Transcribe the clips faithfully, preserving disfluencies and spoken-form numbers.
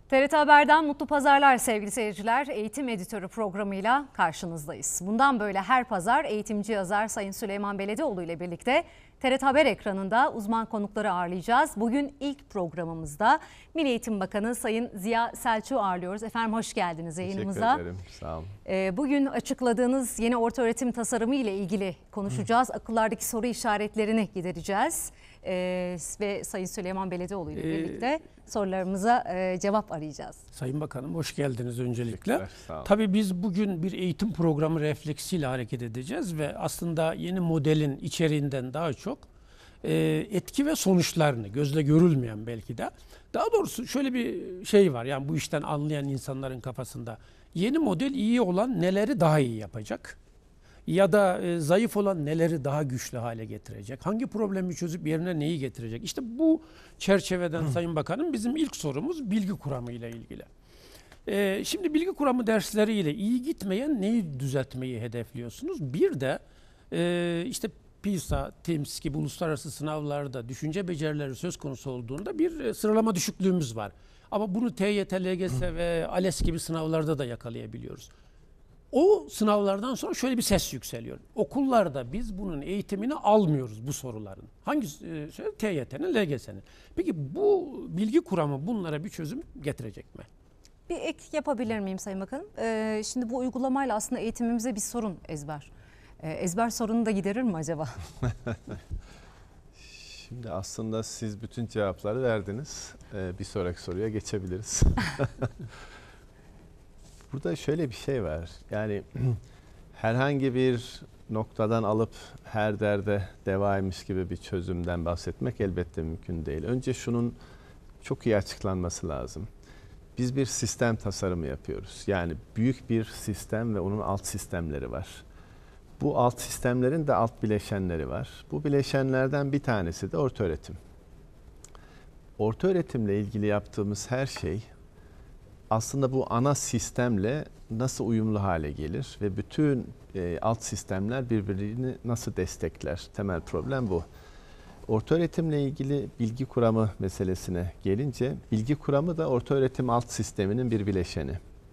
T R T Haber'den mutlu pazarlar sevgili seyirciler. Eğitim Editörü programıyla karşınızdayız. Bundan böyle her pazar eğitimci yazar Sayın Süleyman Beledioğlu ile birlikte T R T Haber ekranında uzman konukları ağırlayacağız. Bugün ilk programımızda Milli Eğitim Bakanı Sayın Ziya Selçuk'u ağırlıyoruz. Efendim hoş geldiniz yayınımıza. Teşekkür ederim, sağ olun. Bugün açıkladığınız yeni ortaöğretim tasarımı ile ilgili konuşacağız. Hı. Akıllardaki soru işaretlerini gidereceğiz. Ee, ve Sayın Süleyman Beledioğlu ile birlikte ee, sorularımıza e, cevap arayacağız. Sayın Bakanım hoş geldiniz öncelikle. Tabii biz bugün bir eğitim programı refleksiyle hareket edeceğiz ve aslında yeni modelin içeriğinden daha çok e, etki ve sonuçlarını, gözle görülmeyen belki de. Daha doğrusu şöyle bir şey var, yani bu işten anlayan insanların kafasında. Yeni model iyi olan neleri daha iyi yapacak? Ya da e, zayıf olan neleri daha güçlü hale getirecek? Hangi problemi çözüp yerine neyi getirecek? İşte bu çerçeveden Hı. Sayın Bakanım bizim ilk sorumuz bilgi kuramı ile ilgili. E, şimdi bilgi kuramı dersleriyle iyi gitmeyen neyi düzeltmeyi hedefliyorsunuz? Bir de e, işte PISA, TIMSS gibi uluslararası sınavlarda düşünce becerileri söz konusu olduğunda bir e, sıralama düşüklüğümüz var. Ama bunu T Y T, L G S ve ALES gibi sınavlarda da yakalayabiliyoruz. O sınavlardan sonra şöyle bir ses yükseliyor. Okullarda biz bunun eğitimini almıyoruz bu soruların. Hangisi? T Y T'nin, L G S'nin. Peki bu bilgi kuramı bunlara bir çözüm getirecek mi? Bir ek yapabilir miyim Sayın Bakanım? Ee, şimdi bu uygulamayla aslında eğitimimize bir sorun ezber. Ee, ezber sorunu da giderir mi acaba? Şimdi aslında siz bütün cevapları verdiniz. Ee, bir sonraki soruya geçebiliriz. Burada şöyle bir şey var. Yani herhangi bir noktadan alıp her derde devaymış gibi bir çözümden bahsetmek elbette mümkün değil. Önce şunun çok iyi açıklanması lazım. Biz bir sistem tasarımı yapıyoruz. Yani büyük bir sistem ve onun alt sistemleri var. Bu alt sistemlerin de alt bileşenleri var. Bu bileşenlerden bir tanesi de ortaöğretim. Ortaöğretimle ilgili yaptığımız her şey aslında bu ana sistemle nasıl uyumlu hale gelir ve bütün e, alt sistemler birbirini nasıl destekler? Temel problem bu. Ortaöğretimle ilgili bilgi kuramı meselesine gelince, bilgi kuramı da ortaöğretim alt sisteminin bir bileşeni.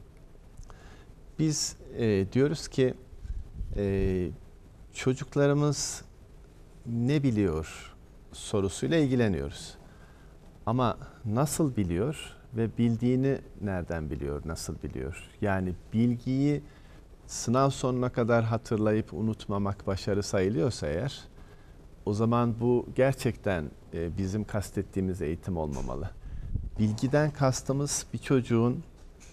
Biz e, diyoruz ki e, çocuklarımız ne biliyor sorusuyla ilgileniyoruz. Ama nasıl biliyor? Ve bildiğini nereden biliyor, nasıl biliyor? Yani bilgiyi sınav sonuna kadar hatırlayıp unutmamak başarı sayılıyorsa eğer, o zaman bu gerçekten e, bizim kastettiğimiz eğitim olmamalı. Bilgiden kastımız bir çocuğun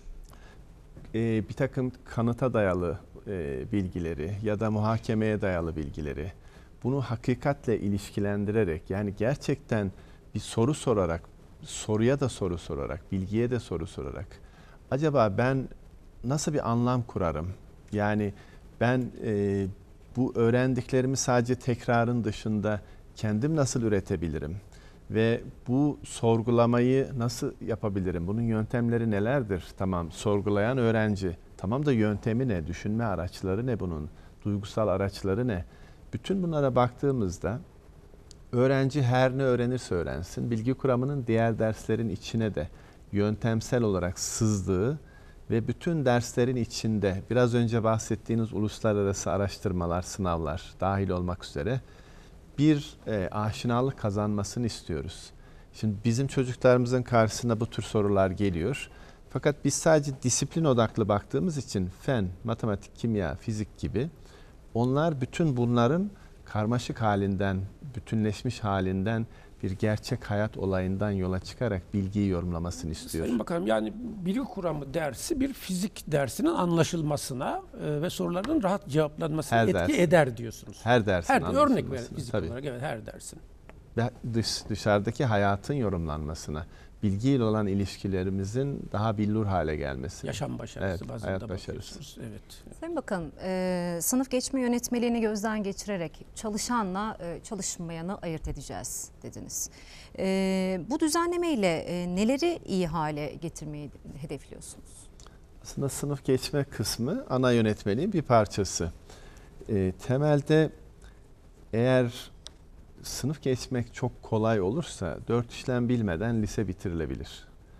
e, bir takım kanıta dayalı e, bilgileri ya da muhakemeye dayalı bilgileri, bunu hakikatle ilişkilendirerek, yani gerçekten bir soru sorarak, soruya da soru sorarak, bilgiye de soru sorarak, acaba ben nasıl bir anlam kurarım? Yani ben e, bu öğrendiklerimi sadece tekrarın dışında kendim nasıl üretebilirim? Ve bu sorgulamayı nasıl yapabilirim? Bunun yöntemleri nelerdir? Tamam, sorgulayan öğrenci. Tamam da yöntemi ne? Düşünme araçları ne bunun? Duygusal araçları ne? Bütün bunlara baktığımızda öğrenci her ne öğrenirse öğrensin, bilgi kuramının diğer derslerin içine de yöntemsel olarak sızdığı ve bütün derslerin içinde biraz önce bahsettiğiniz uluslararası araştırmalar, sınavlar dahil olmak üzere bir e, aşinalık kazanmasını istiyoruz. Şimdi bizim çocuklarımızın karşısına bu tür sorular geliyor. Fakat biz sadece disiplin odaklı baktığımız için fen, matematik, kimya, fizik gibi onlar bütün bunların karmaşık halinden, bütünleşmiş halinden bir gerçek hayat olayından yola çıkarak bilgiyi yorumlamasını istiyor. Sayın Bakanım, yani bilgi kuramı dersi bir fizik dersinin anlaşılmasına e, ve soruların rahat cevaplanmasına her etki dersin. eder diyorsunuz. Her dersin her, örnek verin fizik tabii. olarak, evet her dersin. Ve dış, dışarıdaki hayatın yorumlanmasına, bilgiyle olan ilişkilerimizin daha billur hale gelmesi. Yaşam başarısı, evet, bazında hayat başarısı. Evet. Sayın Bakan, e, sınıf geçme yönetmeliğini gözden geçirerek çalışanla e, çalışmayanı ayırt edeceğiz dediniz. E, bu düzenlemeyle e, neleri iyi hale getirmeyi hedefliyorsunuz? Aslında sınıf geçme kısmı ana yönetmeliğin bir parçası. E, temelde eğer sınıf geçmek çok kolay olursa dört işlem bilmeden lise bitirilebilir.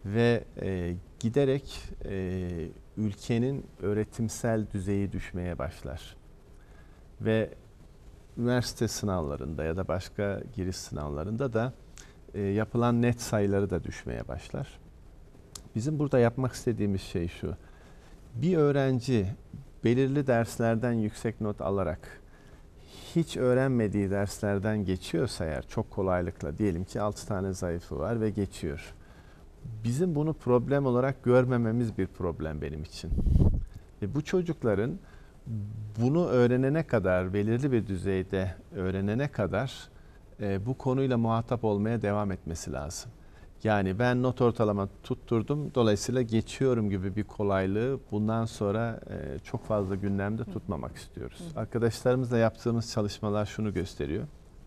ve e, giderek e, ülkenin öğretimsel düzeyi düşmeye başlar. Ve üniversite sınavlarında ya da başka giriş sınavlarında da e, yapılan net sayıları da düşmeye başlar. Bizim burada yapmak istediğimiz şey şu: bir öğrenci belirli derslerden yüksek not alarak hiç öğrenmediği derslerden geçiyorsa eğer, çok kolaylıkla, diyelim ki altı tane zayıfı var ve geçiyor. Bizim bunu problem olarak görmememiz bir problem benim için. Ve bu çocukların bunu öğrenene kadar, belirli bir düzeyde öğrenene kadar e, bu konuyla muhatap olmaya devam etmesi lazım. Yani ben not ortalama tutturdum, dolayısıyla geçiyorum gibi bir kolaylığı bundan sonra e, çok fazla gündemde tutmamak istiyoruz. Hı. Arkadaşlarımızla yaptığımız çalışmalar şunu gösteriyor: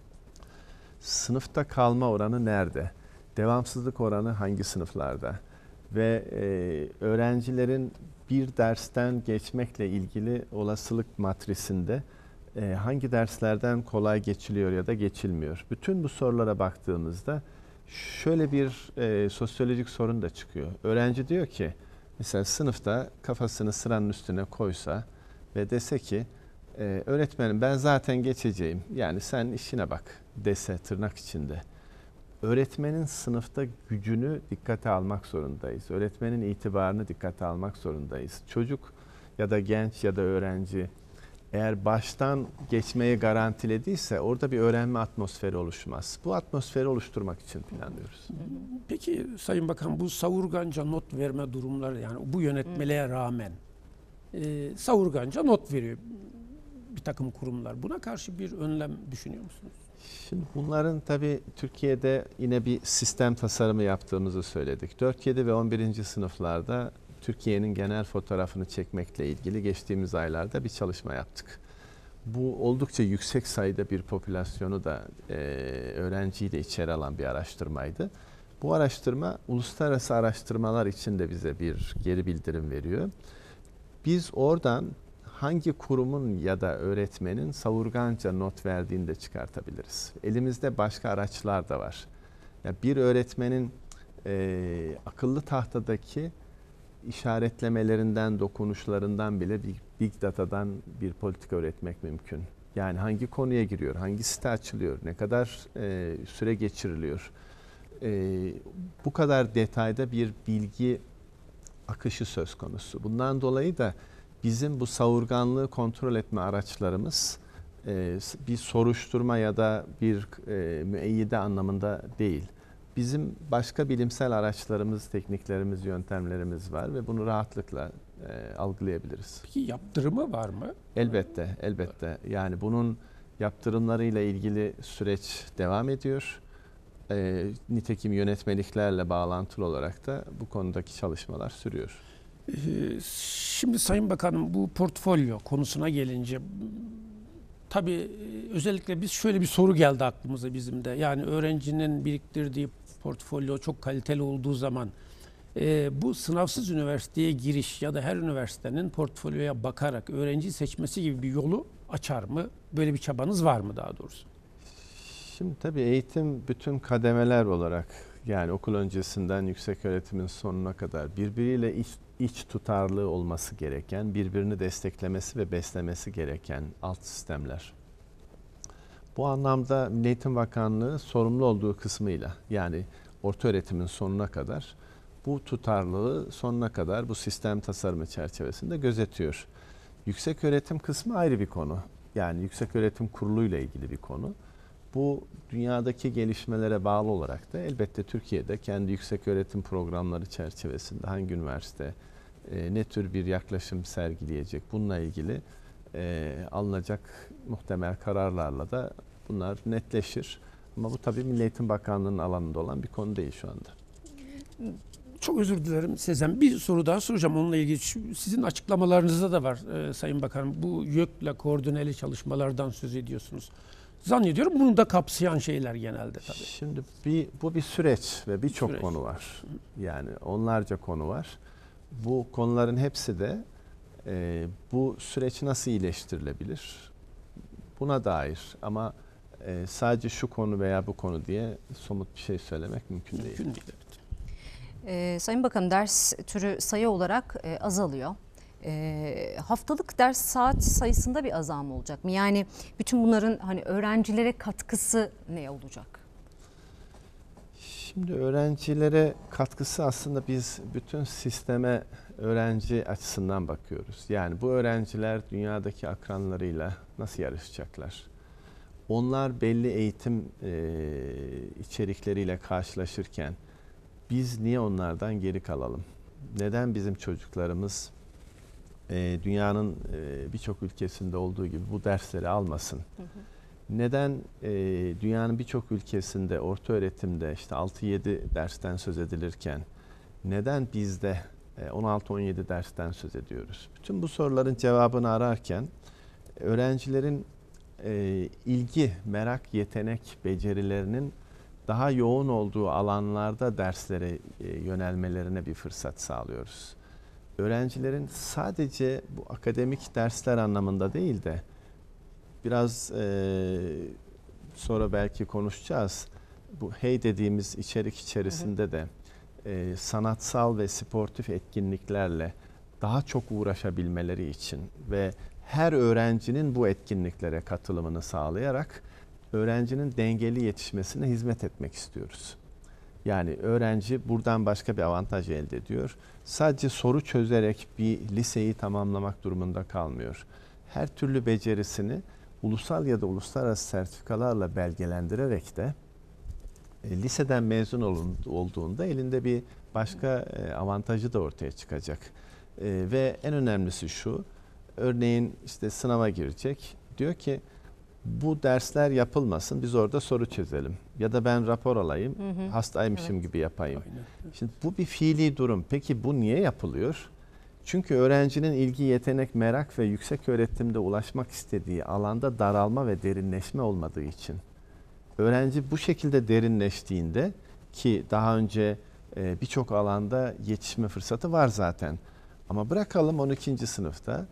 sınıfta kalma oranı nerede? Devamsızlık oranı hangi sınıflarda? Ve e, öğrencilerin bir dersten geçmekle ilgili olasılık matrisinde e, hangi derslerden kolay geçiliyor ya da geçilmiyor? Bütün bu sorulara baktığımızda şöyle bir e, sosyolojik sorun da çıkıyor. Öğrenci diyor ki, mesela sınıfta kafasını sıranın üstüne koysa ve dese ki e, öğretmenim ben zaten geçeceğim, yani sen işine bak dese, tırnak içinde. Öğretmenin sınıfta gücünü dikkate almak zorundayız. Öğretmenin itibarını dikkate almak zorundayız. Çocuk ya da genç ya da öğrenci eğer baştan geçmeyi garantilediyse orada bir öğrenme atmosferi oluşmaz. Bu atmosferi oluşturmak için planlıyoruz. Peki Sayın Bakan, bu savurganca not verme durumları, yani bu yönetmeliğe rağmen e, savurganca not veriyor bir takım kurumlar. Buna karşı bir önlem düşünüyor musunuz? Şimdi bunların tabii Türkiye'de yine bir sistem tasarımı yaptığımızı söyledik. dört, yedi ve on birinci sınıflarda Türkiye'nin genel fotoğrafını çekmekle ilgili geçtiğimiz aylarda bir çalışma yaptık. Bu oldukça yüksek sayıda bir popülasyonu da e, öğrenciyi de içeri alan bir araştırmaydı. Bu araştırma uluslararası araştırmalar için de bize bir geri bildirim veriyor. Biz oradan hangi kurumun ya da öğretmenin savurganca not verdiğini de çıkartabiliriz. Elimizde başka araçlar da var. Yani bir öğretmenin e, akıllı tahtadaki işaretlemelerinden, dokunuşlarından bile bir Big Data'dan bir politika üretmek mümkün. Yani hangi konuya giriyor, hangi site açılıyor, ne kadar e, süre geçiriliyor. E, bu kadar detayda bir bilgi akışı söz konusu. Bundan dolayı da bizim bu savurganlığı kontrol etme araçlarımız e, bir soruşturma ya da bir e, müeyyide anlamında değil. Bizim başka bilimsel araçlarımız, tekniklerimiz, yöntemlerimiz var ve bunu rahatlıkla e, algılayabiliriz. Peki yaptırımı var mı? Elbette, elbette. Yani bunun yaptırımlarıyla ilgili süreç devam ediyor. E, nitekim yönetmeliklerle bağlantılı olarak da bu konudaki çalışmalar sürüyor. Ee, şimdi Sayın Bakanım, bu portfolyo konusuna gelince tabii özellikle biz şöyle bir soru geldi aklımıza bizim de. Yani öğrencinin biriktirdiği portfolyo çok kaliteli olduğu zaman e, bu sınavsız üniversiteye giriş ya da her üniversitenin portfolyoya bakarak öğrenci seçmesi gibi bir yolu açar mı? Böyle bir çabanız var mı daha doğrusu? Şimdi tabii eğitim bütün kademeler olarak, yani okul öncesinden yüksek öğretimin sonuna kadar birbiriyle iç, iç tutarlığı olması gereken, birbirini desteklemesi ve beslemesi gereken alt sistemler. Bu anlamda Milli Eğitim Bakanlığı sorumlu olduğu kısmıyla, yani orta öğretimin sonuna kadar bu tutarlılığı sonuna kadar bu sistem tasarımı çerçevesinde gözetiyor. Yüksek öğretim kısmı ayrı bir konu. Yani Yüksek Öğretim Kurulu ile ilgili bir konu. Bu dünyadaki gelişmelere bağlı olarak da elbette Türkiye'de kendi yüksek öğretim programları çerçevesinde hangi üniversite e, ne tür bir yaklaşım sergileyecek, bununla ilgili e, alınacak muhtemel kararlarla da bunlar netleşir. Ama bu tabii Milli Eğitim Bakanlığı'nın alanında olan bir konu değil şu anda. Çok özür dilerim Sezen. Bir soru daha soracağım onunla ilgili. Sizin açıklamalarınızda da var e, Sayın Bakanım. Bu YÖK'le koordineli çalışmalardan söz ediyorsunuz. Zannediyorum bunu da kapsayan şeyler genelde tabii. Şimdi bir, bu bir süreç ve birçok konu var. Yani onlarca konu var. Bu konuların hepsi de e, bu süreç nasıl iyileştirilebilir? Buna dair, ama e, sadece şu konu veya bu konu diye somut bir şey söylemek mümkün, mümkün değil. değil. Evet. Ee, Sayın Bakanım, ders türü sayı olarak e, azalıyor. E, haftalık ders saat sayısında bir azalma olacak mı? Yani bütün bunların hani öğrencilere katkısı ne olacak? Şimdi öğrencilere katkısı aslında biz bütün sisteme öğrenci açısından bakıyoruz. Yani bu öğrenciler dünyadaki akranlarıyla nasıl yarışacaklar? Onlar belli eğitim e, içerikleriyle karşılaşırken biz niye onlardan geri kalalım? Neden bizim çocuklarımız e, dünyanın e, birçok ülkesinde olduğu gibi bu dersleri almasın? Hı hı. Neden e, dünyanın birçok ülkesinde orta öğretimde işte altı yedi dersten söz edilirken neden bizde e, on altı on yedi dersten söz ediyoruz? Bütün bu soruların cevabını ararken öğrencilerin e, ilgi, merak, yetenek, becerilerinin daha yoğun olduğu alanlarda derslere e, yönelmelerine bir fırsat sağlıyoruz. Öğrencilerin sadece bu akademik dersler anlamında değil de biraz e, sonra belki konuşacağız. Bu hey dediğimiz içerik içerisinde hı hı. de e, sanatsal ve sportif etkinliklerle daha çok uğraşabilmeleri için ve her öğrencinin bu etkinliklere katılımını sağlayarak öğrencinin dengeli yetişmesine hizmet etmek istiyoruz. Yani öğrenci buradan başka bir avantaj elde ediyor. Sadece soru çözerek bir liseyi tamamlamak durumunda kalmıyor. Her türlü becerisini ulusal ya da uluslararası sertifikalarla belgelendirerek de e, liseden mezun olun, olduğunda elinde bir başka e, avantajı da ortaya çıkacak. E, ve en önemlisi şu, örneğin işte sınava girecek, diyor ki bu dersler yapılmasın, biz orada soru çözelim. Ya da ben rapor alayım, hı hı. hastaymışım evet. gibi yapayım. Aynen. Şimdi bu bir fiili durum. Peki bu niye yapılıyor? Çünkü öğrencinin ilgi, yetenek, merak ve yüksek öğretimde ulaşmak istediği alanda daralma ve derinleşme olmadığı için. Öğrenci bu şekilde derinleştiğinde ki daha önce e, birçok alanda yetişme fırsatı var zaten. Ama bırakalım on ikinci sınıfta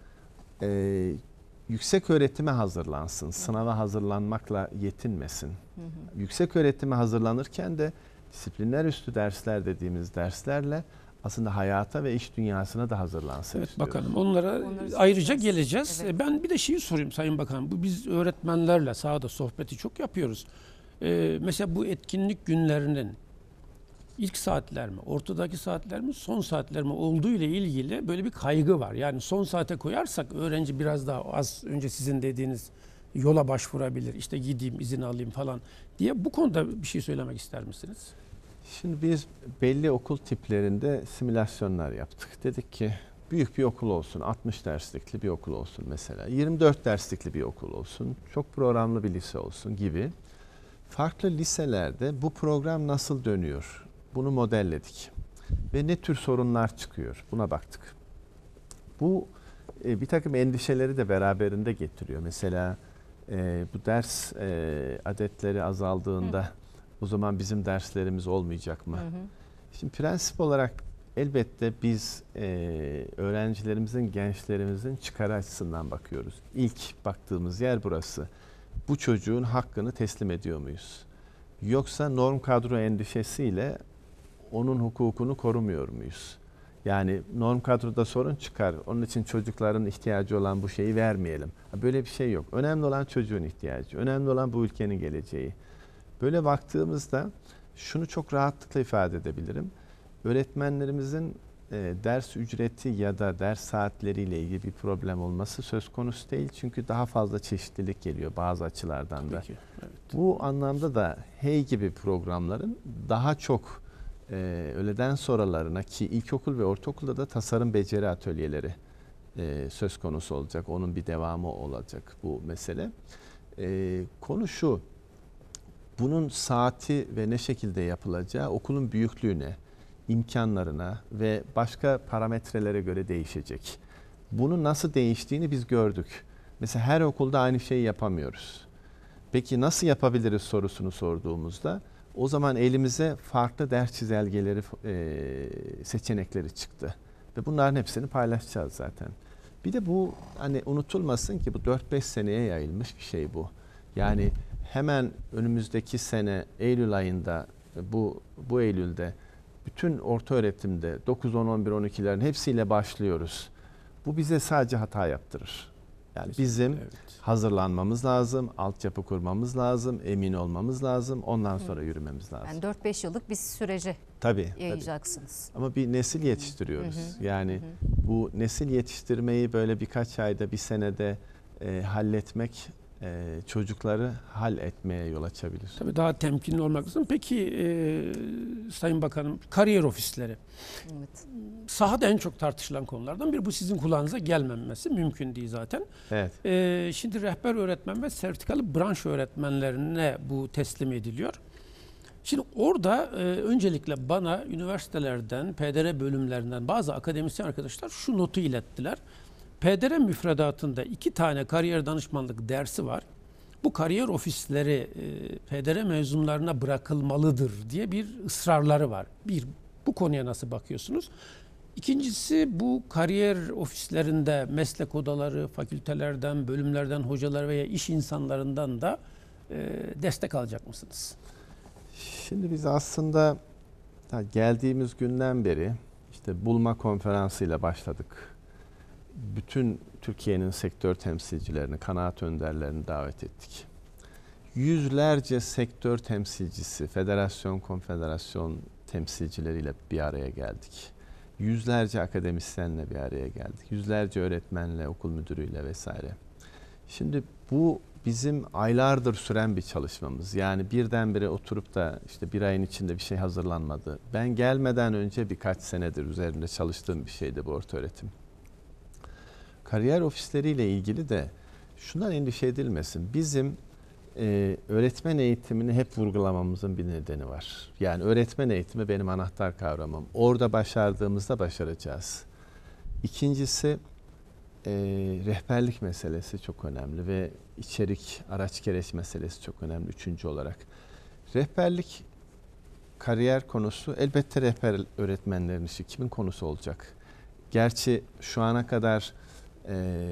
e, yüksek öğretime hazırlansın, sınava hazırlanmakla yetinmesin. Hı hı. Yüksek öğretime hazırlanırken de disiplinler üstü dersler dediğimiz derslerle aslında hayata ve iş dünyasına da hazırlansın. Evet istiyoruz. bakalım onlara Onları ayrıca geleceğiz. Evet. Ben bir de şeyi sorayım Sayın Bakan. Bu biz öğretmenlerle sahada sohbeti çok yapıyoruz. Ee, mesela bu etkinlik günlerinin ilk saatler mi, ortadaki saatler mi, son saatler mi olduğu ile ilgili böyle bir kaygı var. Yani son saate koyarsak öğrenci biraz daha az önce sizin dediğiniz yola başvurabilir. İşte gideyim, izin alayım falan diye. Bu konuda bir şey söylemek ister misiniz? Şimdi biz belli okul tiplerinde simülasyonlar yaptık. Dedik ki büyük bir okul olsun, altmış derslikli bir okul olsun mesela. yirmi dört derslikli bir okul olsun, çok programlı bir lise olsun gibi. Farklı liselerde bu program nasıl dönüyor? Bunu modelledik. Ve ne tür sorunlar çıkıyor? Buna baktık. Bu e, bir takım endişeleri de beraberinde getiriyor. Mesela e, bu ders e, adetleri azaldığında Hı. o zaman bizim derslerimiz olmayacak mı? Hı hı. Şimdi prensip olarak elbette biz e, öğrencilerimizin, gençlerimizin çıkarı açısından bakıyoruz. İlk baktığımız yer burası. Bu çocuğun hakkını teslim ediyor muyuz? Yoksa norm kadro endişesiyle onun hukukunu korumuyor muyuz? Yani norm kadroda sorun çıkar. Onun için çocukların ihtiyacı olan bu şeyi vermeyelim. Böyle bir şey yok. Önemli olan çocuğun ihtiyacı. Önemli olan bu ülkenin geleceği. Böyle baktığımızda şunu çok rahatlıkla ifade edebilirim. Öğretmenlerimizin e, ders ücreti ya da ders saatleriyle ilgili bir problem olması söz konusu değil. Çünkü daha fazla çeşitlilik geliyor bazı açılardan da. Evet. Bu anlamda da Hey gibi programların daha çok e, öğleden sonralarına ki ilkokul ve ortaokulda da tasarım beceri atölyeleri e, söz konusu olacak. Onun bir devamı olacak bu mesele. E, konu şu, bunun saati ve ne şekilde yapılacağı okulun büyüklüğüne, imkanlarına ve başka parametrelere göre değişecek. Bunun nasıl değiştiğini biz gördük. Mesela her okulda aynı şeyi yapamıyoruz. Peki nasıl yapabiliriz sorusunu sorduğumuzda o zaman elimize farklı ders çizelgeleri, e, seçenekleri çıktı. Ve bunların hepsini paylaşacağız zaten. Bir de bu hani unutulmasın ki bu dört beş seneye yayılmış bir şey bu. Yani hemen önümüzdeki sene Eylül ayında bu bu Eylül'de bütün orta öğretimde dokuz, on, on bir, on ikilerin hepsiyle başlıyoruz. Bu bize sadece hata yaptırır. Yani bizim evet. hazırlanmamız lazım, altyapı kurmamız lazım, emin olmamız lazım, ondan sonra Hı. yürümemiz lazım. Yani dört beş yıllık bir süreci tabii, yayacaksınız. Tabii. Ama bir nesil yetiştiriyoruz. Hı hı. Yani hı hı. bu nesil yetiştirmeyi böyle birkaç ayda, bir senede e, halletmek e, çocukları hal etmeye yol açabilir. Tabii daha temkinli olmak lazım. Peki e, Sayın Bakanım, kariyer ofisleri. Evet. Sahada en çok tartışılan konulardan biri. Bu sizin kulağınıza gelmemesi mümkün değil zaten. Evet. E, şimdi rehber öğretmen ve sertifikalı branş öğretmenlerine bu teslim ediliyor. Şimdi orada e, öncelikle bana üniversitelerden, P D R bölümlerinden bazı akademisyen arkadaşlar şu notu ilettiler. P D R müfredatında iki tane kariyer danışmanlık dersi var. Bu kariyer ofisleri e, P D R mezunlarına bırakılmalıdır diye bir ısrarları var. Bir, bu konuya nasıl bakıyorsunuz? İkincisi, bu kariyer ofislerinde meslek odaları, fakültelerden, bölümlerden, hocalar veya iş insanlarından da e, destek alacak mısınız? Şimdi biz aslında geldiğimiz günden beri işte bulma konferansıyla başladık. Bütün Türkiye'nin sektör temsilcilerini, kanaat önderlerini davet ettik. Yüzlerce sektör temsilcisi, federasyon, konfederasyon temsilcileriyle bir araya geldik. Yüzlerce akademisyenle bir araya geldik. Yüzlerce öğretmenle, okul müdürüyle vesaire. Şimdi bu bizim aylardır süren bir çalışmamız. Yani birdenbire oturup da işte bir ayın içinde bir şey hazırlanmadı. Ben gelmeden önce birkaç senedir üzerinde çalıştığım bir şeydi bu orta öğretim. Kariyer ofisleriyle ilgili de şundan endişe edilmesin. Bizim e, öğretmen eğitimini hep vurgulamamızın bir nedeni var. Yani öğretmen eğitimi benim anahtar kavramım. Orada başardığımızda başaracağız. İkincisi e, rehberlik meselesi çok önemli ve içerik, araç gereç meselesi çok önemli. Üçüncü olarak rehberlik, kariyer konusu elbette rehber öğretmenlerin işi. Kimin konusu olacak? Gerçi şu ana kadar Ee,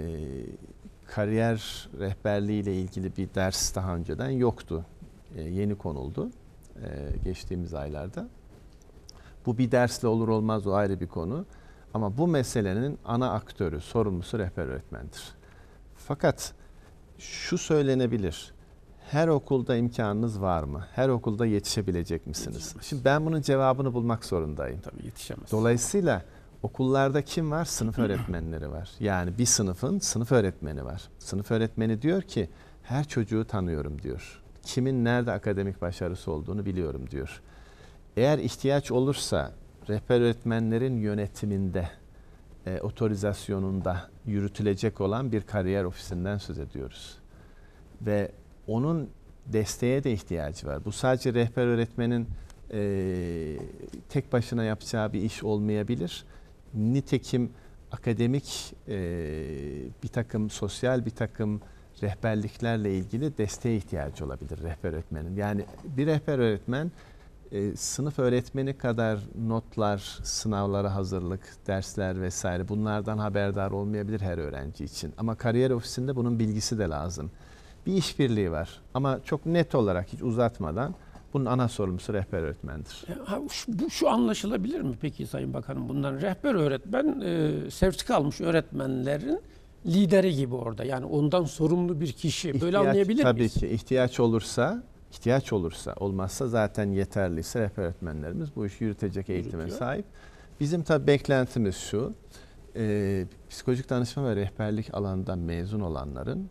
kariyer rehberliği ile ilgili bir ders daha önceden yoktu. Ee, yeni konuldu ee, geçtiğimiz aylarda. Bu bir dersle olur olmaz, o ayrı bir konu. Ama bu meselenin ana aktörü, sorumlusu rehber öğretmendir. Fakat şu söylenebilir. Her okulda imkanınız var mı? Her okulda yetişebilecek misiniz? Yetişemez. Şimdi ben bunun cevabını bulmak zorundayım. Tabii yetişemez. Dolayısıyla okullarda kim var? Sınıf öğretmenleri var. Yani bir sınıfın sınıf öğretmeni var. Sınıf öğretmeni diyor ki her çocuğu tanıyorum diyor. Kimin nerede akademik başarısı olduğunu biliyorum diyor. Eğer ihtiyaç olursa rehber öğretmenlerin yönetiminde, e, otorizasyonunda yürütülecek olan bir kariyer ofisinden söz ediyoruz. Ve onun desteğe de ihtiyacı var. Bu sadece rehber öğretmenin e, tek başına yapacağı bir iş olmayabilir. Nitekim akademik e, bir takım, sosyal bir takım rehberliklerle ilgili desteğe ihtiyacı olabilir rehber öğretmenin. Yani bir rehber öğretmen e, sınıf öğretmeni kadar notlar, sınavlara hazırlık, dersler vesaire bunlardan haberdar olmayabilir her öğrenci için. Ama kariyer ofisinde bunun bilgisi de lazım. Bir işbirliği var ama çok net olarak hiç uzatmadan bunun ana sorumlusu rehber öğretmendir. Ha, şu, bu şu anlaşılabilir mi peki Sayın Bakanım? Bundan rehber öğretmen e, sertifika almış öğretmenlerin lideri gibi orada. Yani ondan sorumlu bir kişi. Böyle İhtiyaç, anlayabilir tabii miyiz? Tabii ki ihtiyaç olursa, ihtiyaç olursa, olmazsa zaten yeterliyse rehber öğretmenlerimiz bu işi yürütecek eğitime Yürütüyor. sahip. Bizim tabii beklentimiz şu, e, psikolojik danışma ve rehberlik alanından mezun olanların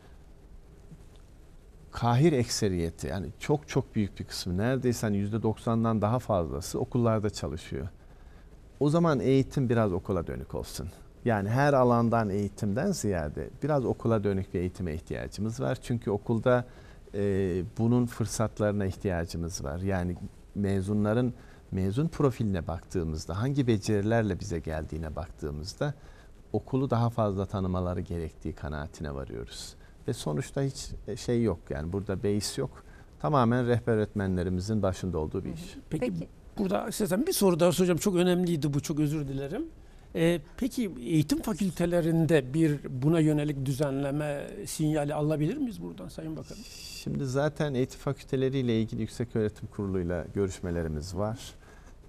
kahir ekseriyeti, yani çok çok büyük bir kısmı, neredeyse hani yüzde doksandan daha fazlası okullarda çalışıyor. O zaman eğitim biraz okula dönük olsun. Yani her alandan eğitimden ziyade biraz okula dönük bir eğitime ihtiyacımız var. Çünkü okulda e, bunun fırsatlarına ihtiyacımız var. Yani mezunların mezun profiline baktığımızda, hangi becerilerle bize geldiğine baktığımızda okulu daha fazla tanımaları gerektiği kanaatine varıyoruz. Ve sonuçta hiç şey yok, yani burada beis yok. Tamamen rehber öğretmenlerimizin başında olduğu bir iş. Peki, Peki. burada istersen bir soru daha soracağım. Çok önemliydi bu, çok özür dilerim. Ee, peki eğitim fakültelerinde bir buna yönelik düzenleme sinyali alabilir miyiz buradan Sayın Bakanım? Şimdi zaten eğitim fakülteleriyle ilgili Yükseköğretim Kurulu'yla görüşmelerimiz var.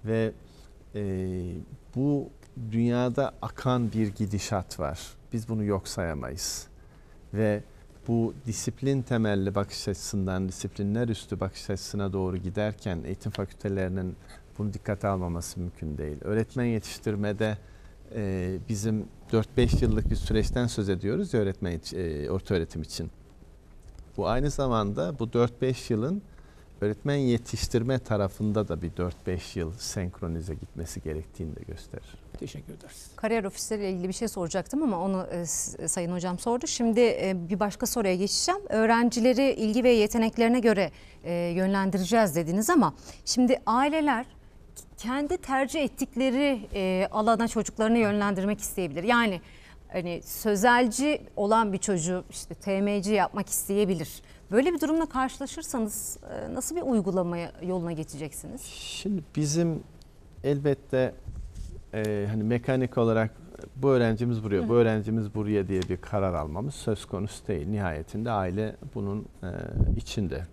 Ve e, bu dünyada akan bir gidişat var. Biz bunu yok sayamayız. Ve bu disiplin temelli bakış açısından disiplinler üstü bakış açısına doğru giderken eğitim fakültelerinin bunu dikkate almaması mümkün değil. Öğretmen yetiştirmede e, bizim dört beş yıllık bir süreçten söz ediyoruz ya öğretmen e, orta öğretim için. Bu aynı zamanda bu dört beş yılın öğretmen yetiştirme tarafında da bir dört beş yıl senkronize gitmesi gerektiğini de gösterir. Teşekkür ederiz. Kariyer ofisleriyle ilgili bir şey soracaktım ama onu e, Sayın Hocam sordu. Şimdi e, bir başka soruya geçeceğim. Öğrencileri ilgi ve yeteneklerine göre e, yönlendireceğiz dediniz ama şimdi aileler kendi tercih ettikleri e, alana çocuklarını yönlendirmek isteyebilir. Yani hani sözelci olan bir çocuğu işte T M C yapmak isteyebilir. Böyle bir durumla karşılaşırsanız e, nasıl bir uygulamaya yoluna geçeceksiniz? Şimdi bizim elbette e, hani mekanik olarak bu öğrencimiz buraya, Hı. bu öğrencimiz buraya diye bir karar almamız söz konusu değil. Nihayetinde aile bunun e, içinde.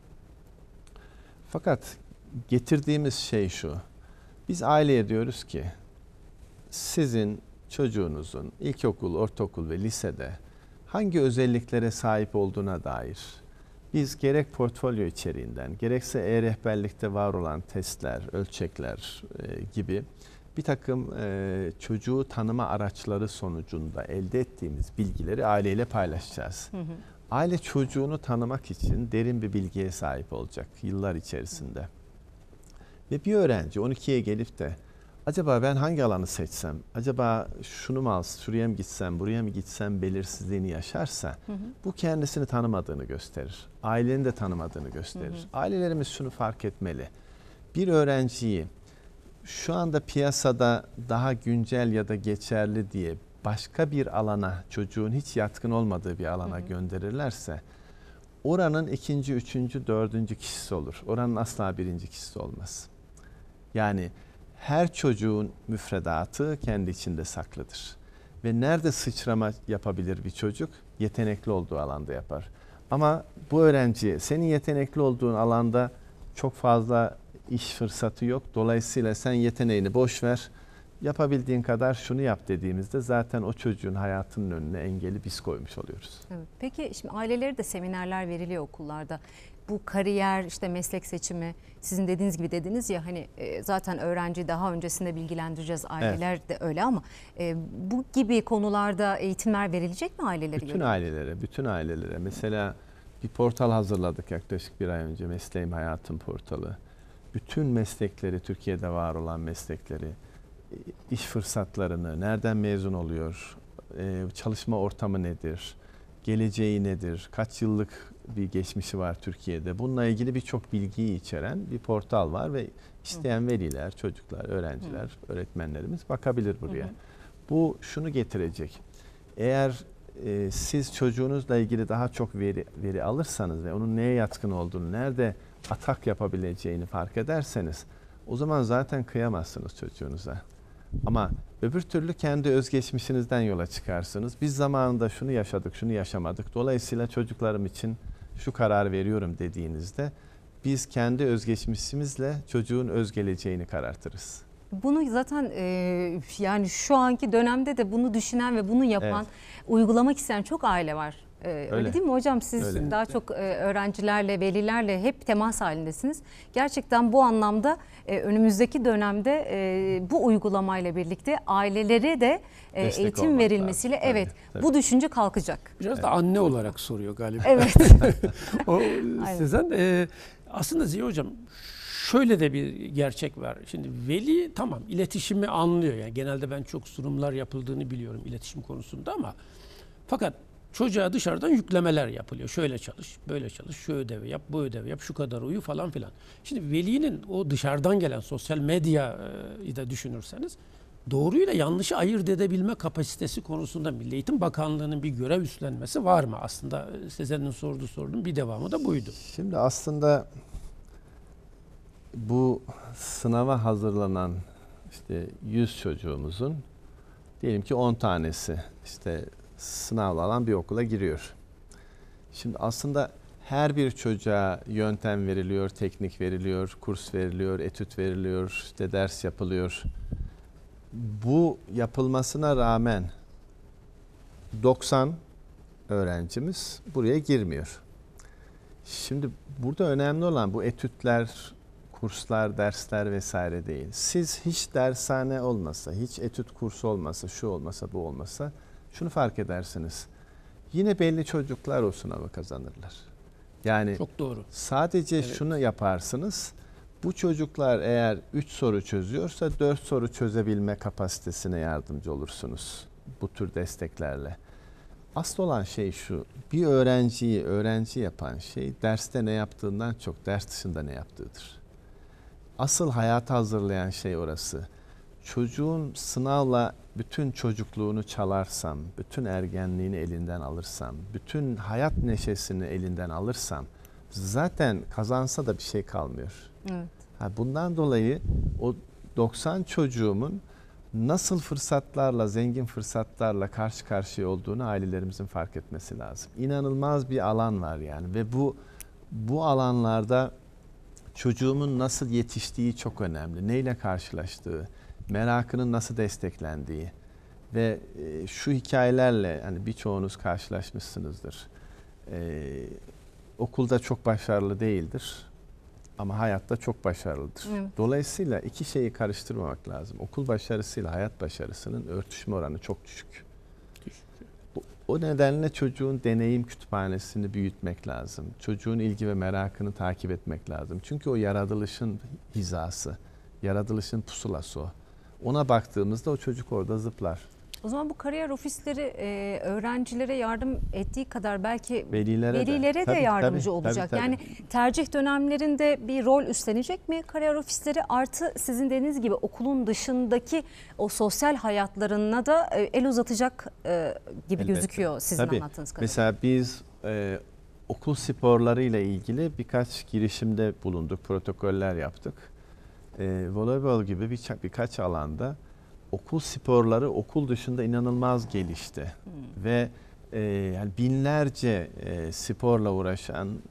Fakat getirdiğimiz şey şu. Biz aileye diyoruz ki sizin çocuğunuzun ilkokul, ortaokul ve lisede hangi özelliklere sahip olduğuna dair biz gerek portfolyo içeriğinden gerekse e-rehberlikte var olan testler, ölçekler e, gibi bir takım e, çocuğu tanıma araçları sonucunda elde ettiğimiz bilgileri aileyle paylaşacağız. Hı hı. Aile çocuğunu tanımak için derin bir bilgiye sahip olacak yıllar içerisinde. Ve bir öğrenci on ikiye gelip de acaba ben hangi alanı seçsem, acaba şunu mu alsam, şuraya mı gitsem, buraya mı gitsem belirsizliğini yaşarsa hı hı. bu kendisini tanımadığını gösterir. Ailenin de tanımadığını gösterir. Hı hı. Ailelerimiz şunu fark etmeli. Bir öğrenciyi şu anda piyasada daha güncel ya da geçerli diye başka bir alana, çocuğun hiç yatkın olmadığı bir alana hı hı. gönderirlerse oranın ikinci, üçüncü, dördüncü kişisi olur. Oranın asla birinci kişisi olmaz. Yani her çocuğun müfredatı kendi içinde saklıdır. Ve nerede sıçrama yapabilir bir çocuk? Yetenekli olduğu alanda yapar. Ama bu öğrenci senin yetenekli olduğun alanda çok fazla iş fırsatı yok. Dolayısıyla sen yeteneğini boş ver. Yapabildiğin kadar şunu yap dediğimizde zaten o çocuğun hayatının önüne engeli biz koymuş oluyoruz. Evet. Peki şimdi aileleri de seminerler veriliyor okullarda. Bu kariyer, işte meslek seçimi, sizin dediğiniz gibi dediniz ya hani e, zaten öğrenciyi daha öncesinde bilgilendireceğiz, aileler evet. de öyle ama e, bu gibi konularda eğitimler verilecek mi ailelere? Bütün yönelik? ailelere, bütün ailelere. Mesela bir portal hazırladık yaklaşık bir ay önce, Mesleğim Hayatım portalı. Bütün meslekleri, Türkiye'de var olan meslekleri, iş fırsatlarını, nereden mezun oluyor, e, çalışma ortamı nedir, geleceği nedir, kaç yıllık bir geçmişi var Türkiye'de. Bununla ilgili birçok bilgiyi içeren bir portal var ve isteyen veliler, çocuklar, öğrenciler, Hı. öğretmenlerimiz bakabilir buraya. Hı hı. Bu şunu getirecek. Eğer e, siz çocuğunuzla ilgili daha çok veri, veri alırsanız ve onun neye yatkın olduğunu, nerede atak yapabileceğini fark ederseniz o zaman zaten kıyamazsınız çocuğunuza. Ama öbür türlü kendi özgeçmişinizden yola çıkarsınız. Biz zamanında şunu yaşadık, şunu yaşamadık. Dolayısıyla çocuklarım için şu karar veriyorum dediğinizde biz kendi özgeçmişimizle çocuğun öz geleceğini karartırız. Bunu zaten e, yani şu anki dönemde de bunu düşünen ve bunu yapan, evet. uygulamak isteyen çok aile var. Ee, öyle. öyle değil mi hocam? Siz öyle. daha çok e, öğrencilerle, velilerle hep temas halindesiniz. Gerçekten bu anlamda e, önümüzdeki dönemde e, bu uygulamayla birlikte ailelere de e, eğitim verilmesiyle lazım. evet tabii, tabii. bu düşünce kalkacak. Biraz evet. da anne olarak soruyor galiba. Evet. o Sezen e, aslında Ziya hocam şöyle de bir gerçek var. Şimdi veli tamam iletişimi anlıyor. Yani genelde ben çok sunumlar yapıldığını biliyorum iletişim konusunda ama fakat çocuğa dışarıdan yüklemeler yapılıyor. Şöyle çalış, böyle çalış, şu ödevi yap, bu ödevi yap, şu kadar uyu falan filan. Şimdi velinin o dışarıdan gelen sosyal medyayı da düşünürseniz doğruyla yanlışı ayırt edebilme kapasitesi konusunda Milli Eğitim Bakanlığı'nın bir görev üstlenmesi var mı? Aslında Sezen'in sorduğu sorunun bir devamı da buydu. Şimdi aslında bu sınava hazırlanan işte yüz çocuğumuzun diyelim ki on tanesi işte sınavla alan bir okula giriyor. Şimdi aslında her bir çocuğa yöntem veriliyor, teknik veriliyor, kurs veriliyor, etüt veriliyor, işte ders yapılıyor. Bu yapılmasına rağmen doksan öğrencimiz buraya girmiyor. Şimdi burada önemli olan bu etütler, kurslar, dersler vesaire değil. Siz hiç dershane olmasa, hiç etüt kursu olmasa, şu olmasa, bu olmasa şunu fark edersiniz. Yine belli çocuklar o sınavı kazanırlar. Yani çok doğru. Sadece Evet. şunu yaparsınız. Bu çocuklar eğer üç soru çözüyorsa dört soru çözebilme kapasitesine yardımcı olursunuz bu tür desteklerle. Asıl olan şey şu, bir öğrenciyi öğrenci yapan şey derste ne yaptığından çok ders dışında ne yaptığıdır. Asıl hayata hazırlayan şey orası. Çocuğun sınavla bütün çocukluğunu çalarsam, bütün ergenliğini elinden alırsam, bütün hayat neşesini elinden alırsam zaten kazansa da bir şey kalmıyor. Evet. Ha, bundan dolayı o doksan çocuğumun nasıl fırsatlarla, zengin fırsatlarla karşı karşıya olduğunu ailelerimizin fark etmesi lazım. İnanılmaz bir alan var yani ve bu bu alanlarda çocuğumun nasıl yetiştiği çok önemli. Neyle karşılaştığı, merakının nasıl desteklendiği ve e, şu hikayelerle hani birçoğunuz karşılaşmışsınızdır. Ee, okulda çok başarılı değildir ama hayatta çok başarılıdır. Evet. Dolayısıyla iki şeyi karıştırmamak lazım. Okul başarısıyla hayat başarısının örtüşme oranı çok düşük. Düşük. O, o nedenle çocuğun deneyim kütüphanesini büyütmek lazım. Çocuğun ilgi ve merakını takip etmek lazım. Çünkü o yaratılışın hizası, yaratılışın pusulası o. Ona baktığımızda o çocuk orada zıplar. O zaman bu kariyer ofisleri e, öğrencilere yardım ettiği kadar belki Velilere, velilere de, de tabii, yardımcı tabii, olacak. tabii, tabii. Yani tercih dönemlerinde bir rol üstlenecek mi kariyer ofisleri, artı sizin dediğiniz gibi okulun dışındaki o sosyal hayatlarına da e, el uzatacak e, gibi Elbette. Gözüküyor sizin Tabii. anlattığınız kadarıyla. Mesela biz e, okul sporlarıyla ilgili birkaç girişimde bulunduk, protokoller yaptık. E, voleybol gibi bir, birkaç alanda okul sporları okul dışında inanılmaz gelişti. Hmm. Ve e, yani binlerce e, sporla uğraşan e,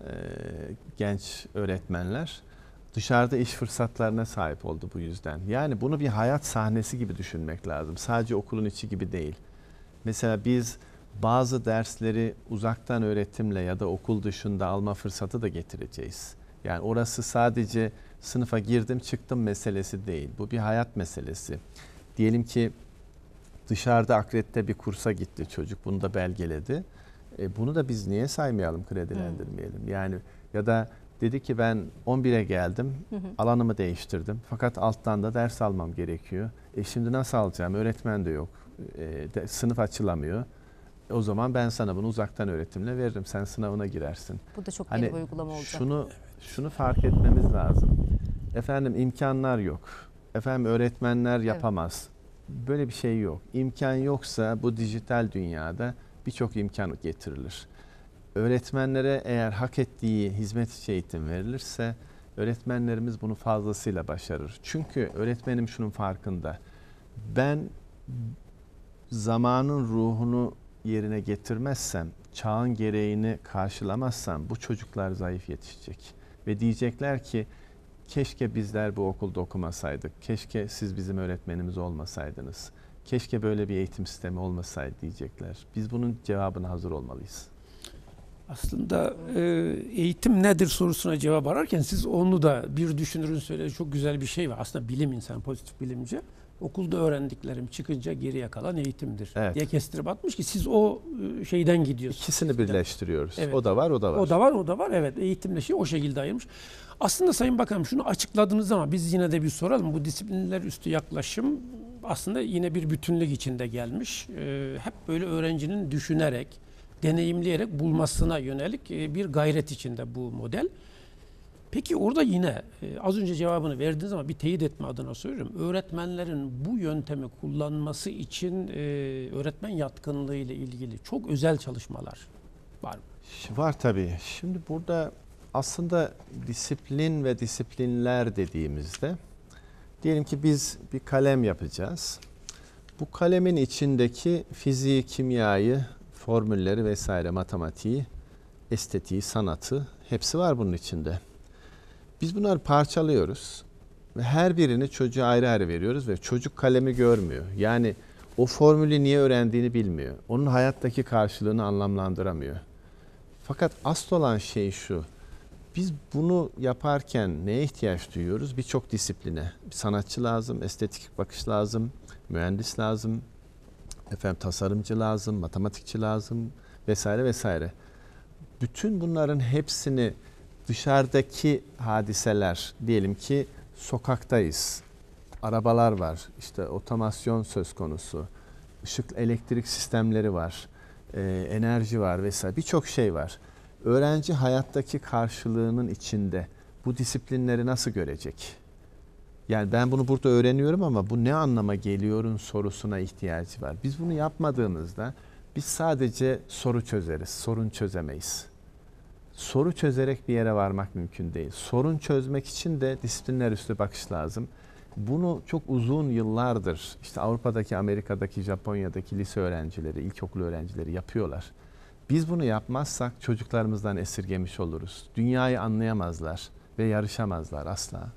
genç öğretmenler dışarıda iş fırsatlarına sahip oldu bu yüzden. Yani bunu bir hayat sahnesi gibi düşünmek lazım. Sadece okulun içi gibi değil. Mesela biz bazı dersleri uzaktan öğretimle ya da okul dışında alma fırsatı da getireceğiz. Yani orası sadece sınıfa girdim çıktım meselesi değil. Bu bir hayat meselesi. Diyelim ki dışarıda Akred'de bir kursa gitti çocuk, bunu da belgeledi. E bunu da biz niye saymayalım, kredilendirmeyelim? Hmm. Yani ya da dedi ki ben on bire geldim, hı hı. alanımı değiştirdim. Fakat alttan da ders almam gerekiyor. E şimdi nasıl alacağım? Öğretmen de yok. E, de, sınıf açılamıyor. E, o zaman ben sana bunu uzaktan öğretimle veririm. Sen sınavına girersin. Bu da çok hani yeni bir uygulama olacak. Şunu, şunu fark etmemiz lazım. Efendim imkanlar yok. Efendim öğretmenler yapamaz. Evet. Böyle bir şey yok. İmkan yoksa bu dijital dünyada birçok imkan getirilir. Öğretmenlere eğer hak ettiği hizmet içi eğitim verilirse öğretmenlerimiz bunu fazlasıyla başarır. Çünkü öğretmenim şunun farkında. Ben zamanın ruhunu yerine getirmezsem, çağın gereğini karşılamazsam bu çocuklar zayıf yetişecek. Ve diyecekler ki keşke bizler bu okulda okumasaydık. Keşke siz bizim öğretmenimiz olmasaydınız. Keşke böyle bir eğitim sistemi olmasaydı diyecekler. Biz bunun cevabına hazır olmalıyız. Aslında e, eğitim nedir sorusuna cevap ararken siz onu da bir düşünürün söylediği çok güzel bir şey var. Aslında bilim insanı, pozitif bilimci. Okulda öğrendiklerim çıkınca geriye kalan eğitimdir evet. diye kestirip atmış ki siz o şeyden gidiyorsunuz. İkisini birleştiriyoruz. Evet. O da var, o da var. O da var, o da var. Evet, eğitimle şey o şekilde ayırmış. Aslında Sayın Bakanım şunu açıkladınız ama biz yine de bir soralım. Bu disiplinler üstü yaklaşım aslında yine bir bütünlük içinde gelmiş. Ee, hep böyle öğrencinin düşünerek, deneyimleyerek bulmasına yönelik bir gayret içinde bu model. Peki orada yine az önce cevabını verdiniz ama bir teyit etme adına soruyorum. Öğretmenlerin bu yöntemi kullanması için öğretmen yatkınlığı ile ilgili çok özel çalışmalar var mı? Var tabii. Şimdi burada aslında disiplin ve disiplinler dediğimizde diyelim ki biz bir kalem yapacağız. Bu kalemin içindeki fiziği, kimyayı, formülleri vesaire matematiği estetiği, sanatı hepsi var bunun içinde. Biz bunları parçalıyoruz ve her birini çocuğa ayrı ayrı veriyoruz ve çocuk kalemi görmüyor. Yani o formülü niye öğrendiğini bilmiyor. Onun hayattaki karşılığını anlamlandıramıyor. Fakat asıl olan şey şu. Biz bunu yaparken neye ihtiyaç duyuyoruz? Birçok disipline. Bir sanatçı lazım, estetik bakış lazım, mühendis lazım, efendim tasarımcı lazım, matematikçi lazım vesaire vesaire. Bütün bunların hepsini dışarıdaki hadiseler, diyelim ki sokaktayız, arabalar var, işte otomasyon söz konusu, ışık elektrik sistemleri var, e, enerji var vesaire, birçok şey var. Öğrenci hayattaki karşılığının içinde bu disiplinleri nasıl görecek? Yani ben bunu burada öğreniyorum ama bu ne anlama geliyorun sorusuna ihtiyacı var. Biz bunu yapmadığımızda biz sadece soru çözeriz, sorun çözemeyiz. Soru çözerek bir yere varmak mümkün değil. Sorun çözmek için de disiplinler üstü bakış lazım. Bunu çok uzun yıllardır işte Avrupa'daki, Amerika'daki, Japonya'daki lise öğrencileri, ilkokul öğrencileri yapıyorlar. Biz bunu yapmazsak çocuklarımızdan esirgemiş oluruz. Dünyayı anlayamazlar ve yarışamazlar asla.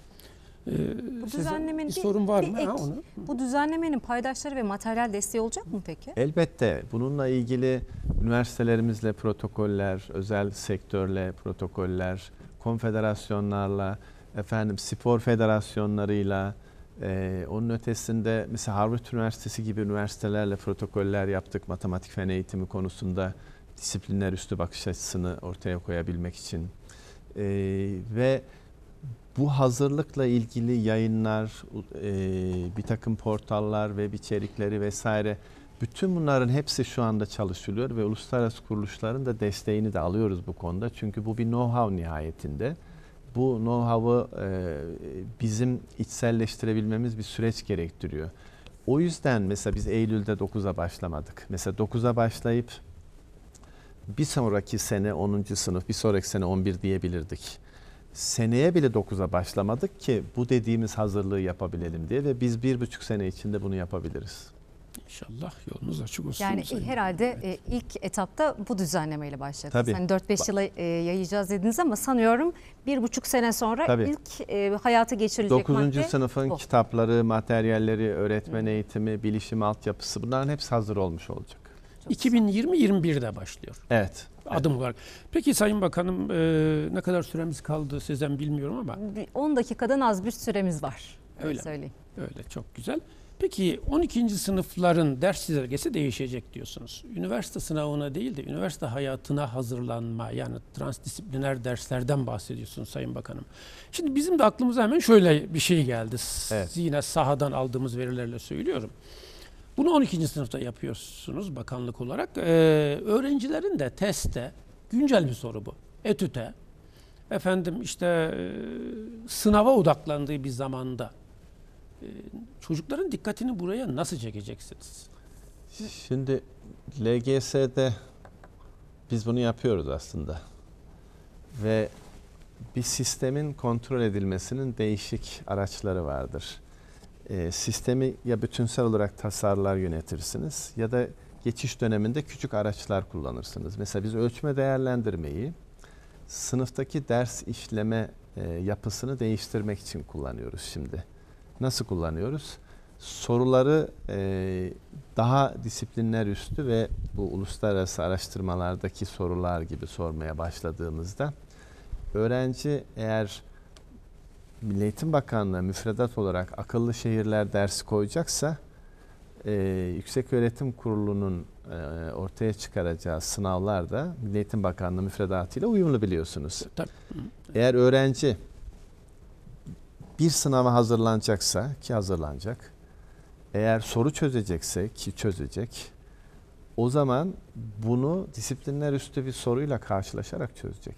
Ee, Bu düzenlemenin bir sorun var mı? Ek, Ha, onu. Bu düzenlemenin paydaşları ve materyal desteği olacak mı peki? Elbette bununla ilgili üniversitelerimizle protokoller, özel sektörle protokoller, konfederasyonlarla, efendim spor federasyonlarıyla, e, onun ötesinde mesela Harvard Üniversitesi gibi üniversitelerle protokoller yaptık matematik fen eğitimi konusunda disiplinler üstü bakış açısını ortaya koyabilmek için. E, ve bu hazırlıkla ilgili yayınlar, e, bir takım portallar, web içerikleri vesaire, bütün bunların hepsi şu anda çalışılıyor ve uluslararası kuruluşların da desteğini de alıyoruz bu konuda. Çünkü bu bir know-how nihayetinde. Bu know-how'ı e, bizim içselleştirebilmemiz bir süreç gerektiriyor. O yüzden mesela biz Eylül'de dokuza başlamadık. Mesela dokuza başlayıp bir sonraki sene onuncu sınıf, bir sonraki sene on bir diyebilirdik. Seneye bile dokuza başlamadık ki bu dediğimiz hazırlığı yapabilelim diye ve biz bir buçuk sene içinde bunu yapabiliriz. İnşallah yolunuz açık olsun. Yani Sayın herhalde evet. e, ilk etapta bu düzenlemeyle başladınız. Tabii. Hani dört beş yıla e, yayacağız dediniz ama sanıyorum bir buçuk sene sonra Tabii. ilk e, hayata geçirilecek dokuzuncu madde sınıfın bu. kitapları, materyalleri, öğretmen eğitimi, bilişim altyapısı bunların hepsi hazır olmuş olacak. iki bin yirmi yirmi birde başlıyor. Evet. Adım olarak. Peki Sayın Bakanım e, ne kadar süremiz kaldı sizden bilmiyorum ama. on dakikadan az bir süremiz var. Öyle, Öyle. söyleyeyim. Öyle çok güzel. Peki on ikinci sınıfların ders çizelgesi değişecek diyorsunuz. Üniversite sınavına değil de üniversite hayatına hazırlanma yani transdisipliner derslerden bahsediyorsunuz Sayın Bakanım. Şimdi bizim de aklımıza hemen şöyle bir şey geldi. Evet. Yine sahadan aldığımız verilerle söylüyorum. Bunu on ikinci sınıfta yapıyorsunuz bakanlık olarak. Ee, öğrencilerin de testte, güncel bir soru bu, etüte, efendim işte e, sınava odaklandığı bir zamanda e, çocukların dikkatini buraya nasıl çekeceksiniz? Şimdi L G S'de biz bunu yapıyoruz aslında. Ve bir sistemin kontrol edilmesinin değişik araçları vardır. E, sistemi ya bütünsel olarak tasarlar yönetirsiniz ya da geçiş döneminde küçük araçlar kullanırsınız. Mesela biz ölçme değerlendirmeyi sınıftaki ders işleme e, yapısını değiştirmek için kullanıyoruz şimdi. Nasıl kullanıyoruz? Soruları e, daha disiplinler üstü ve bu uluslararası araştırmalardaki sorular gibi sormaya başladığımızda öğrenci eğer Milli Eğitim Bakanlığı müfredat olarak akıllı şehirler dersi koyacaksa e, Yükseköğretim Kurulu'nun e, ortaya çıkaracağı sınavlar da Milli Eğitim Bakanlığı müfredatıyla uyumlu biliyorsunuz. Tabii. Eğer öğrenci bir sınava hazırlanacaksa ki hazırlanacak, eğer soru çözecekse ki çözecek, o zaman bunu disiplinler üstü bir soruyla karşılaşarak çözecek.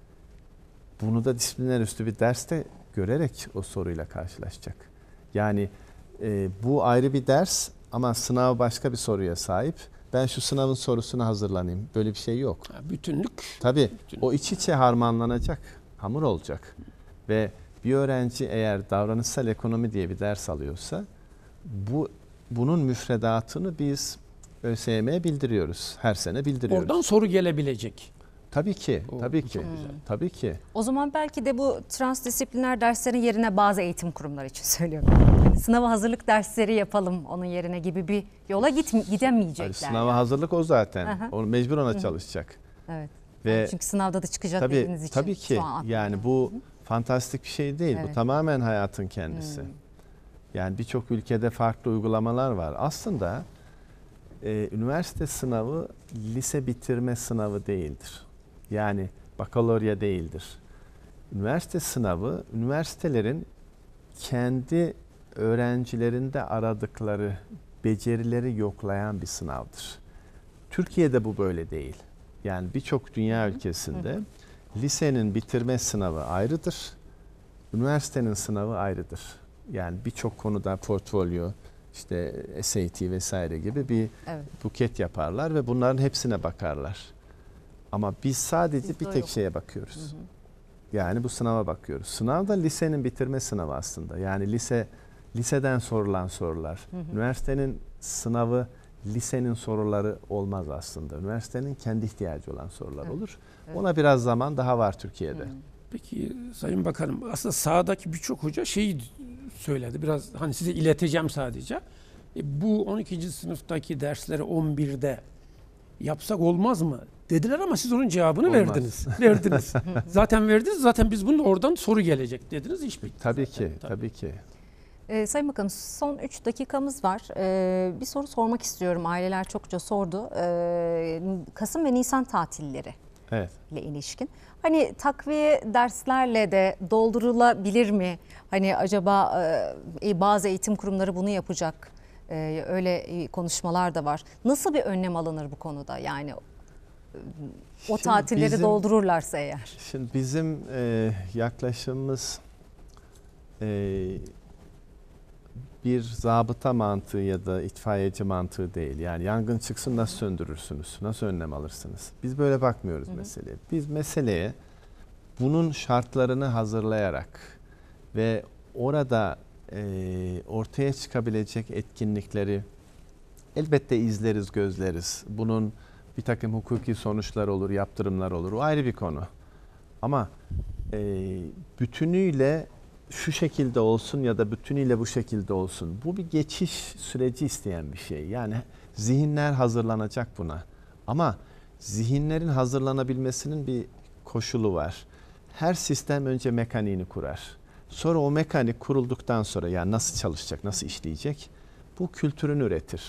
Bunu da disiplinler üstü bir derste görerek o soruyla karşılaşacak. Yani e, bu ayrı bir ders ama sınav başka bir soruya sahip. Ben şu sınavın sorusuna hazırlanayım. Böyle bir şey yok. Bütünlük. Tabii Bütünlük. o iç içe harmanlanacak, hamur olacak. Ve bir öğrenci eğer davranışsal ekonomi diye bir ders alıyorsa bu bunun müfredatını biz ÖSYM'ye bildiriyoruz. Her sene bildiriyoruz. Oradan soru gelebilecek. Tabii ki, O, tabii bu ki, çok güzel. tabii ki. O zaman belki de bu transdisipliner derslerin yerine bazı eğitim kurumları için söylüyorum. Hani sınava hazırlık dersleri yapalım onun yerine gibi bir yola git, gidemeyecekler. Yani sınava yani. hazırlık o zaten. Aha. Onu mecbur ona çalışacak. Evet. Ve Yani çünkü sınavda da çıkacak tabii dediğiniz için. tabii ki şu an aklıma yani geldi. bu fantastik bir şey değil. Evet. Bu tamamen hayatın kendisi. Yani birçok ülkede farklı uygulamalar var. Aslında e, üniversite sınavı lise bitirme sınavı değildir. Yani bakalorya değildir. Üniversite sınavı üniversitelerin kendi öğrencilerinde aradıkları becerileri yoklayan bir sınavdır. Türkiye'de bu böyle değil. Yani birçok dünya ülkesinde lisenin bitirme sınavı ayrıdır. Üniversitenin sınavı ayrıdır. Yani birçok konuda portfolyo, işte S A T vesaire gibi bir Evet. buket yaparlar ve bunların hepsine bakarlar. Ama biz sadece Bizde bir o tek yok. şeye bakıyoruz. Yani bu sınava bakıyoruz. Sınav da lisenin bitirme sınavı aslında. Yani lise liseden sorulan sorular. Üniversitenin sınavı lisenin soruları olmaz aslında. Üniversitenin kendi ihtiyacı olan sorular Evet. olur. Evet. Ona biraz zaman daha var Türkiye'de. Peki Sayın Bakanım, aslında sahadaki birçok hoca şeyi söyledi. Biraz hani size ileteceğim sadece. E, bu on ikinci sınıftaki dersleri on birde yapsak olmaz mı dediler ama siz onun cevabını Olmaz. verdiniz. Verdiniz. Zaten verdiniz. Zaten biz bunu oradan soru gelecek dediniz. İş bitti. Tabii zaten. ki, tabii ki. Ee, Sayın Bakanım, son üç dakikamız var. Ee, bir soru sormak istiyorum. Aileler çokça sordu. Ee, Kasım ve Nisan tatilleri Evet. ile ilişkin. Hani takviye derslerle de doldurulabilir mi? Hani acaba e, bazı eğitim kurumları bunu yapacak. E, öyle konuşmalar da var. Nasıl bir önlem alınır bu konuda? Yani o Şimdi tatilleri bizim- doldururlarsa eğer. Şimdi bizim e, yaklaşımımız e, bir zabıta mantığı ya da itfaiyeci mantığı değil. Yani yangın çıksın nasıl söndürürsünüz? Nasıl önlem alırsınız? Biz böyle bakmıyoruz meseleye. Biz meseleye bunun şartlarını hazırlayarak ve orada e, ortaya çıkabilecek etkinlikleri elbette izleriz, gözleriz. Bunun bir takım hukuki sonuçlar olur, yaptırımlar olur. O ayrı bir konu. Ama e, bütünüyle şu şekilde olsun ya da bütünüyle bu şekilde olsun. Bu bir geçiş süreci isteyen bir şey. Yani zihinler hazırlanacak buna. Ama zihinlerin hazırlanabilmesinin bir koşulu var. Her sistem önce mekaniğini kurar. Sonra o mekanik kurulduktan sonra yani nasıl çalışacak, nasıl işleyecek? Bu kültürünü üretir.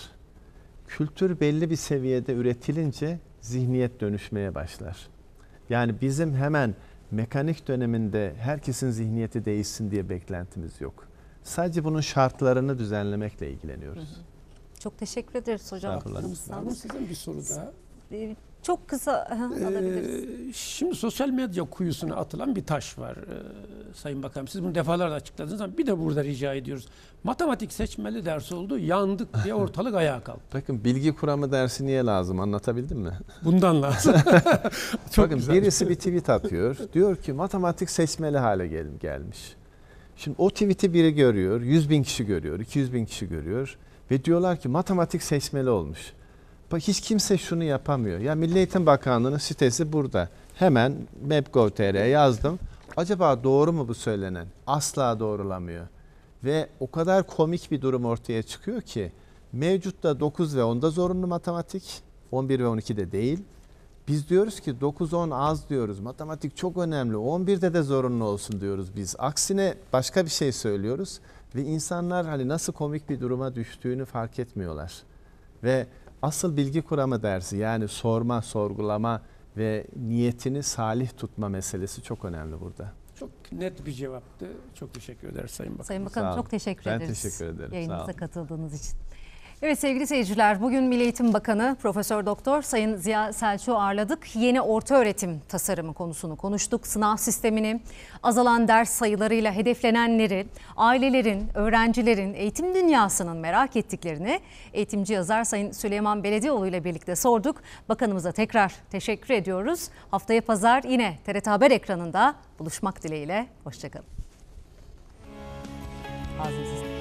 Kültür belli bir seviyede üretilince zihniyet dönüşmeye başlar. Yani bizim hemen mekanik döneminde herkesin zihniyeti değişsin diye beklentimiz yok. Sadece bunun şartlarını düzenlemekle ilgileniyoruz. Çok teşekkür ederiz hocam. Estağfurullah. Var mı sizin bir soru daha? Ee, Çok kısa aha, alabiliriz. Ee, şimdi sosyal medya kuyusuna atılan bir taş var ee, Sayın Bakanım. Siz bunu defalarca açıkladınız ama bir de burada rica ediyoruz. Matematik seçmeli ders oldu, yandık diye ortalık ayağa kalktı. Bakın bilgi kuramı dersi niye lazım anlatabildim mi? Bundan lazım. Çok Bakın güzel. birisi bir tweet atıyor. Diyor ki matematik seçmeli hale gel gelmiş. Şimdi o tweet'i biri görüyor, yüz bin kişi görüyor, iki yüz bin kişi görüyor ve diyorlar ki matematik seçmeli olmuş. Bak hiç kimse şunu yapamıyor. Ya Milli Eğitim Bakanlığı'nın sitesi burada. Hemen map nokta gov nokta tr'ye yazdım. Acaba doğru mu bu söylenen? Asla doğrulamıyor. Ve o kadar komik bir durum ortaya çıkıyor ki mevcutta dokuz ve onda zorunlu matematik, on bir ve on ikide değil. Biz diyoruz ki dokuz on az diyoruz. Matematik çok önemli. on birde de zorunlu olsun diyoruz biz. Aksine başka bir şey söylüyoruz ve insanlar hani nasıl komik bir duruma düştüğünü fark etmiyorlar. Ve asıl bilgi kuramı dersi yani sorma, sorgulama ve niyetini salih tutma meselesi çok önemli burada. Çok net bir cevaptı. Çok teşekkür ederiz Sayın Bakanım. Sayın Sağ Bakanım olun. çok teşekkür Ben ederiz. teşekkür ederim. Sağ Yayınımıza olun. katıldığınız için. Evet sevgili seyirciler, bugün Milli Eğitim Bakanı Profesör Doktor Sayın Ziya Selçuk'u ağırladık. Yeni orta öğretim tasarımı konusunu konuştuk. Sınav sistemini, azalan ders sayılarıyla hedeflenenleri, ailelerin, öğrencilerin, eğitim dünyasının merak ettiklerini eğitimci yazar Sayın Süleyman Beledioğlu ile birlikte sorduk. Bakanımıza tekrar teşekkür ediyoruz. Haftaya pazar yine T R T Haber ekranında buluşmak dileğiyle. Hoşçakalın. Ağzınıza sağlık.